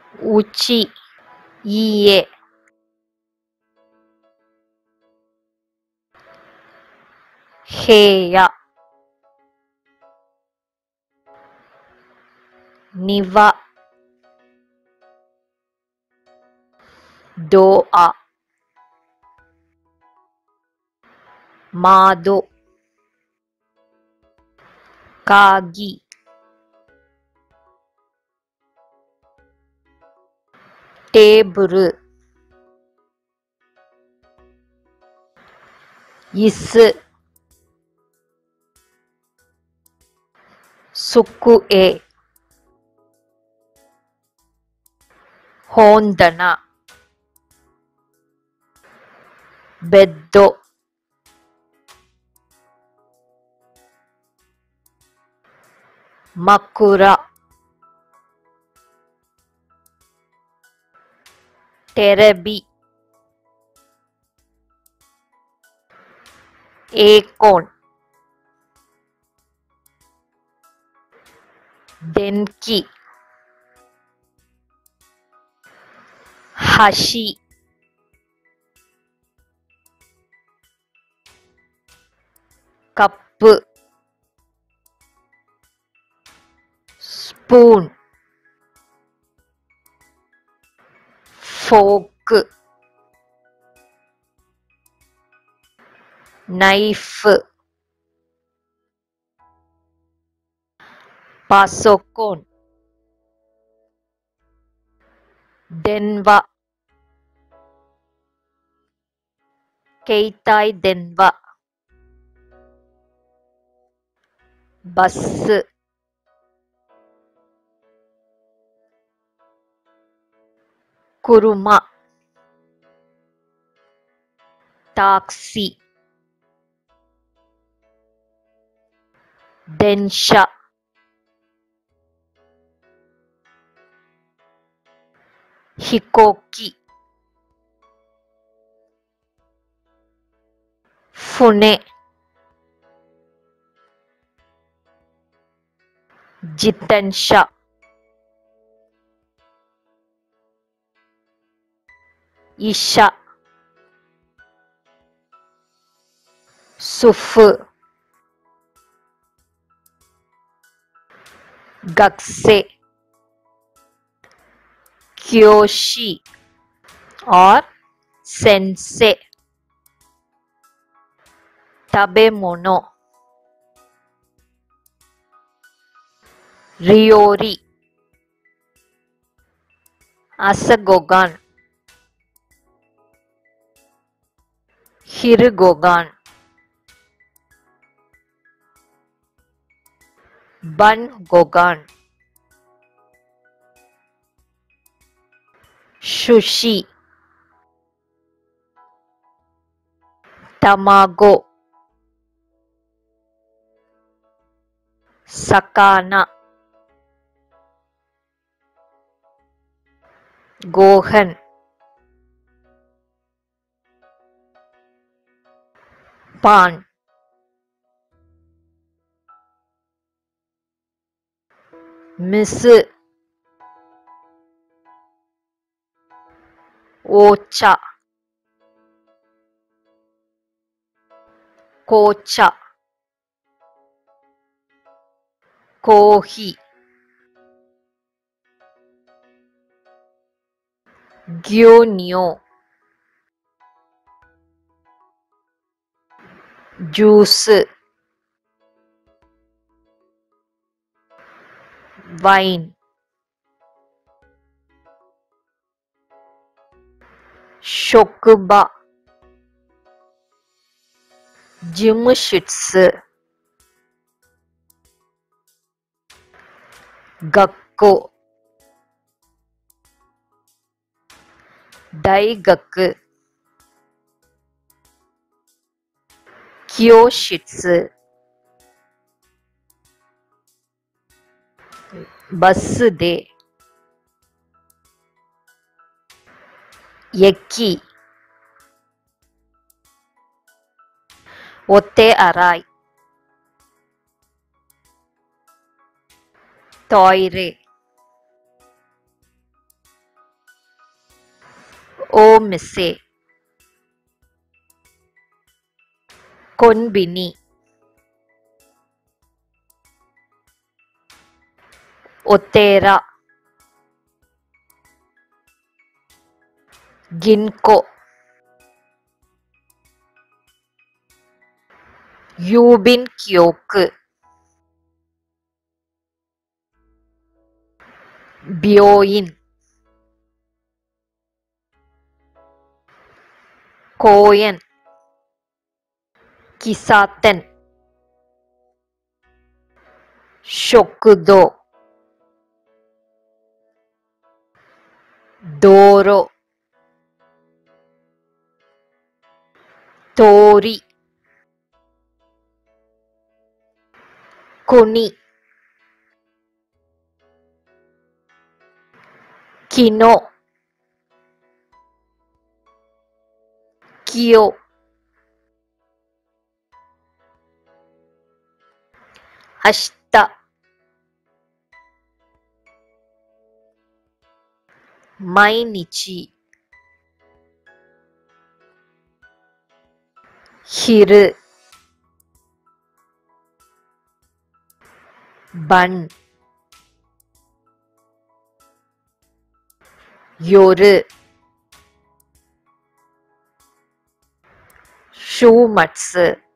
uchi, iie, heya, niva, doa, mado, kagi, teburu, isu, sukue, hondana, beddo, makura, terebi, ekon, denki, hashi, cup, spoon, fork, knife, பாசோக்கோன், தென்வா, கெய்தாய் தென்வா, bus, குருமா, taxi, தென்ஷா, ஹிகோக்கி, ஃபுனே, ஜித்தன்ஷா, இஷா, சுஃபு, கக்ஸே, கியோஷி or sensei, tabemono, ryori, asagogan, Hiragana, Bun Gogan, Sushi, Tamago, Sakana, Gohan, Pan, Misu, Ocha, Kocha, Kohi, Gyonyo, Juice, Wine, Shokuba, Jumushitsu, Gakko, Daigaku, Kyoshitsu, Basu de, Yeki, Otte arai, Toire, ಓ ಮಿಸ್ಸೆ ಕೊನ್ಬಿನಿ ಒತ್ತೇರ ಗಿನ್ಕೋ ಯೂಬಿನ್ ಕ್ಯೋಕ್ ಬ್ಯೋಯಿನ್ ಕೋಯನ್ ಕಿಸಾತೆನ್ ಶೊಕುದೋ ದೋರೋ ತೋರಿ ಕುನಿ ಕಿನೋ ಕಿಯೋ ಅಷ್ಟ ಮೈನಿಚಿ ಹಿರು ಬನ್ ಯೋರು ஷூ மட்ஸு